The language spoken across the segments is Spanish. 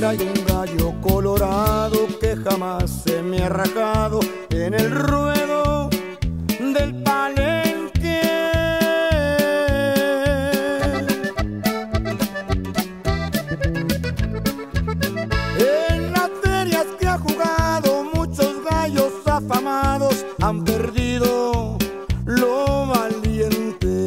Pero hay un gallo colorado que jamás se me ha rajado en el ruedo del palenque. En las ferias que ha jugado, muchos gallos afamados han perdido lo valiente.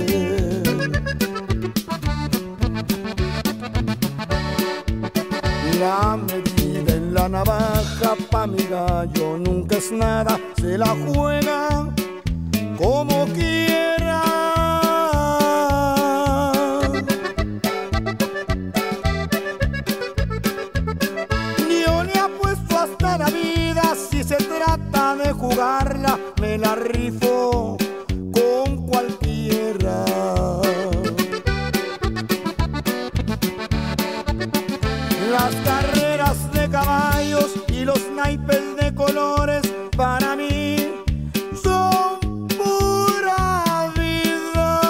La medida en la navaja pa' mi gallo nunca es nada, se la juega como quiera. Yo le apuesto hasta la vida, si se trata de jugarla, me la rifo con cualquiera. Las carreras de caballos y los naipes de colores para mí son pura vida.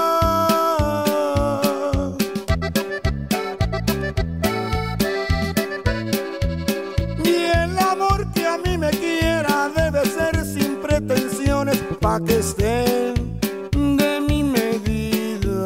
Y el amor que a mí me quiera debe ser sin pretensiones, pa' que esté de mi medida.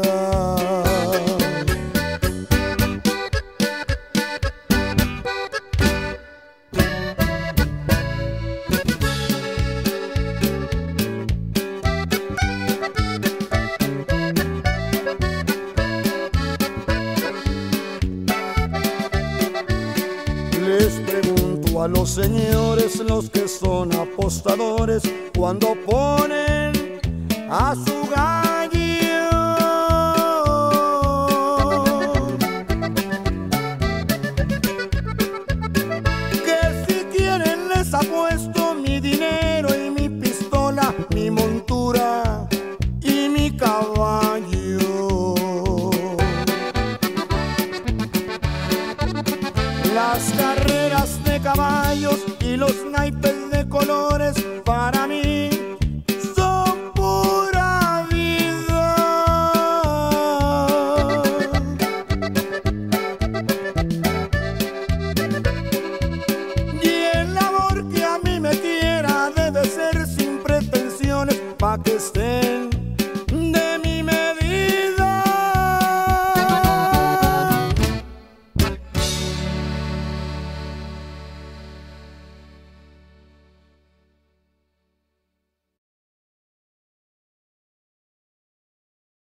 Les pregunto a los señores, los que son apostadores, cuando ponen a su gallo, que si quieren les apuesto mi dinero y mi pistola, mi montura y mi caballo.